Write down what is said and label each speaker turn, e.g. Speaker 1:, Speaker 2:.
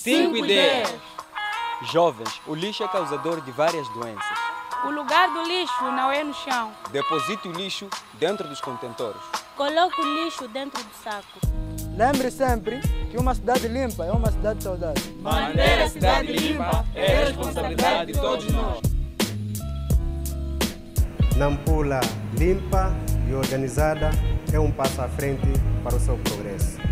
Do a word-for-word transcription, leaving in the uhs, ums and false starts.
Speaker 1: cinco ideias.
Speaker 2: Jovens, o lixo é causador de várias doenças.
Speaker 3: O lugar do lixo não é no chão.
Speaker 2: Deposite o lixo dentro dos contentores.
Speaker 4: Coloque o lixo dentro do saco.
Speaker 5: Lembre sempre que uma cidade limpa é uma cidade saudável.
Speaker 1: Manter a cidade limpa é responsabilidade de todos nós.
Speaker 6: Nampula limpa e organizada é um passo à frente para o seu progresso.